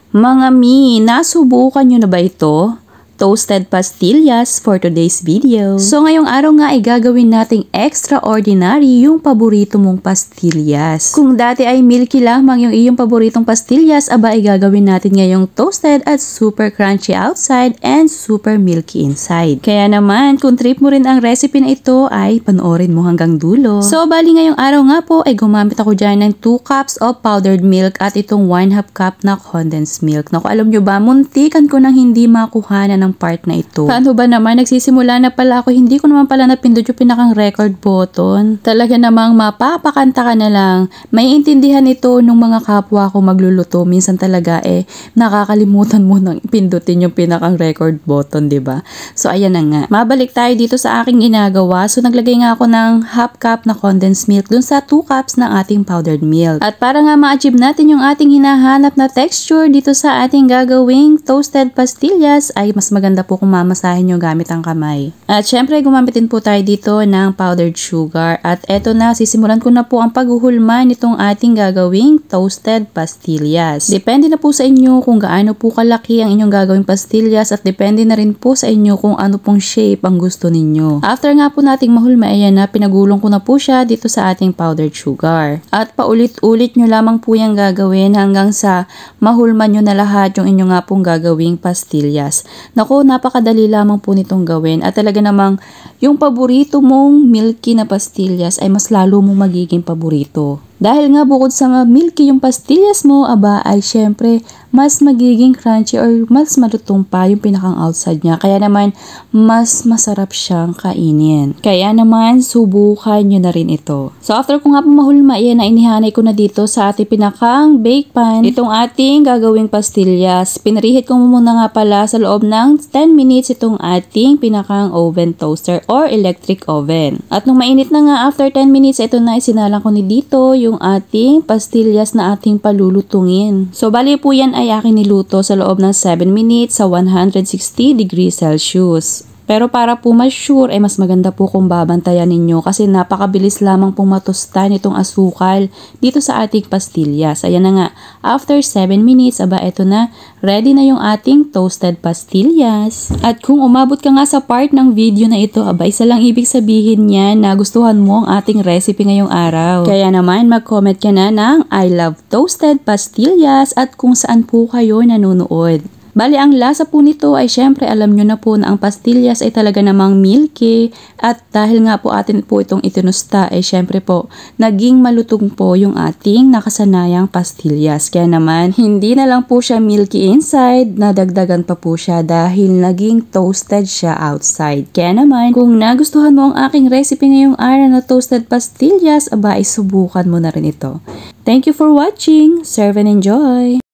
Mga mi, nasubukan nyo na ba ito? Toasted pastillas for today's video. So ngayong araw nga ay gagawin nating extraordinary yung paborito mong pastillas. Kung dati ay milky lamang yung iyong paboritong pastillas, aba ay gagawin natin ngayong toasted at super crunchy outside and super milky inside. Kaya naman, kung trip mo rin ang recipe na ito ay panoorin mo hanggang dulo. So bali ngayong araw nga po ay gumamit ako dyan ng 2 cups of powdered milk at itong 1/2 cup na condensed milk. Naku, alam nyo ba, muntikan ko nang hindi makuhanan ng part na ito. Paano ba naman? Nagsisimula na pala ako. Hindi ko naman pala napindot yung pinakang record button. Talaga namang mapapakanta ka na lang. May intindihan ito nung mga kapwa ko magluluto. Minsan talaga nakakalimutan mo nang pindutin yung pinakang record button, diba? So ayan na nga. Mabalik tayo dito sa aking ginagawa. So naglagay nga ako ng 1/2 cup na condensed milk dun sa 2 cups ng ating powdered milk. At para nga ma-achieve natin yung ating hinahanap na texture dito sa ating gagawing toasted pastillas ay mas maganda po kung mamasahin nyo gamit ang kamay. At syempre gumamit din po tayo dito ng powdered sugar. At eto na, sisimulan ko na po ang paghuhulma nitong ating gagawing toasted pastillas. Depende na po sa inyo kung gaano po kalaki ang inyong gagawing pastillas at depende na rin po sa inyo kung ano pong shape ang gusto ninyo. After nga po nating mahulma, ayan na, pinagulong ko na po siya dito sa ating powdered sugar. At paulit-ulit nyo lamang po yung gagawin hanggang sa mahulma nyo na lahat yung inyo nga pong gagawing pastillas. Naku, napakadali lamang po nitong gawin at talaga namang yung paborito mong milky na pastillas ay mas lalo mong magiging paborito. Dahil nga bukod sa milky yung pastillas mo, aba ay syempre mas magiging crunchy or mas malutong pa yung pinakang outside niya. Kaya naman mas masarap siyang kainin. Kaya naman subukan nyo na rin ito. So after ko nga pumahulma, yan na inihanay ko na dito sa ating pinakang bake pan. Itong ating gagawing pastillas. Pinarihit ko muna nga pala sa loob ng 10 minutes itong ating pinakang oven toaster or electric oven. At nung mainit na nga after 10 minutes, ito na isinalang ko ni dito yung ating pastillas na ating palulutungin. So bali po yan ay akin niluto sa loob ng 7 minutes sa 160 degrees Celsius. Pero para po mas sure, ay mas maganda po kung babantayan ninyo kasi napakabilis lamang pong matusta nitong asukal dito sa ating pastillas. Ayan na nga, after 7 minutes, aba eto na, ready na yung ating toasted pastillas. At kung umabot ka nga sa part ng video na ito, aba isa lang ibig sabihin niyan na gustuhan mo ang ating recipe ngayong araw. Kaya naman mag-comment ka na ng I love toasted pastillas at kung saan po kayo nanonood. Bali, ang lasa po nito ay syempre alam nyo na po na ang pastillas ay talaga namang milky at dahil nga po atin po itong itinusta ay syempre po naging malutong po yung ating nakasanayang pastillas. Kaya naman hindi na lang po siya milky inside, nadagdagan pa po siya dahil naging toasted siya outside. Kaya naman kung nagustuhan mo ang aking recipe ngayong araw na toasted pastillas, aba ay subukan mo na rin ito. Thank you for watching. Serve and enjoy!